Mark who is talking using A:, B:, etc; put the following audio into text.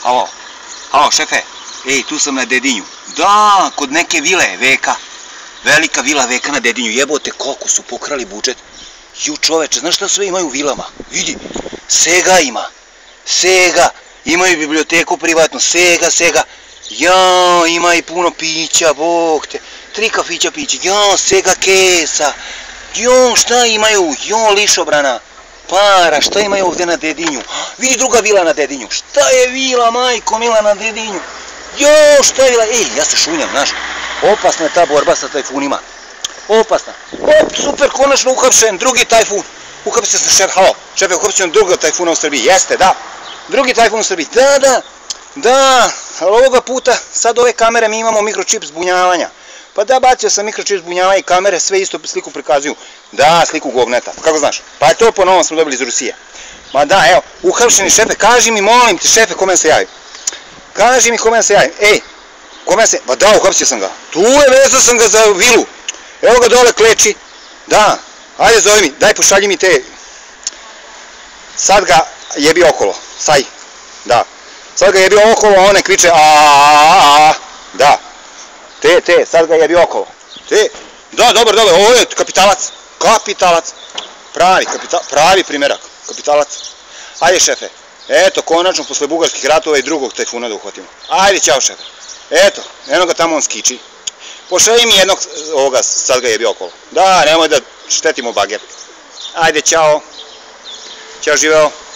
A: Halo, halo šefe, ej, tu sam na Dedinju. Da, kod neke vile, Veka. Velika vila Veka na Dedinju, jebote, koliko su pokrali budžet. Ju čoveče, znaš šta sve imaju u vilama? Vidi, Sega ima, Sega, imaju biblioteku privatno, Sega. Ja, ima i puno pića, bog te, 3 kafića pića, ja, Sega kesa. Jo, šta imaju, jo, lišobrana. Para, šta imaju ovdje na Dedinju? Vidi druga vila na Dedinju. Šta je vila, majko mila, na Dedinju? Jo, šta je vila? Ej, ja se šunjam, znaš. Opasna je ta borba sa tajfunima. Opasna. Op, super, konačno uhapšen, drugi tajfun. Uhapsio sam šef, halo, šefe, uhapsio sam drugog tajfuna u Srbiji. Jeste, da. Drugi tajfun u Srbiji. Da, ali ovoga puta, sad ove kamere mi imamo mikročip zbunjavanja. Pa da, bacio sam mikročip zbunjavanja i kamere, sve isto sliku prikazuju. Da, sliku govneta, kako znaš? Pa je to po novom smo dobili iz Rusije. Ma da, evo, uhapšeni šefe, kaži mi, molim ti šefe, kome se javim. Kaži mi kome se javim. Ej, kome se, pa da, uhapsio sam ga. Tu je, vezao sam ga za vilu. Evo ga dole kleči. Da, ajde zove mi, daj pošalji mi te. Sad ga jebi okolo, saj, da. Sad ga jebi okolo, a on ne kriče da. Te, sad ga jebi okolo. Da, dobro, ovo je kapitalac. Pravi primjerak, kapitalac. Ajde šefe, eto, konačno, posle bugarskih ratova i drugog tajfuna da uhvatimo. Ajde, ćao šefe. Eto, eno ga tamo on skiči. Pošalji mi jednog ovoga, sad ga jebi okolo. Da, nemoj da štetimo bager. Ajde, ćao. Ćao, živeo.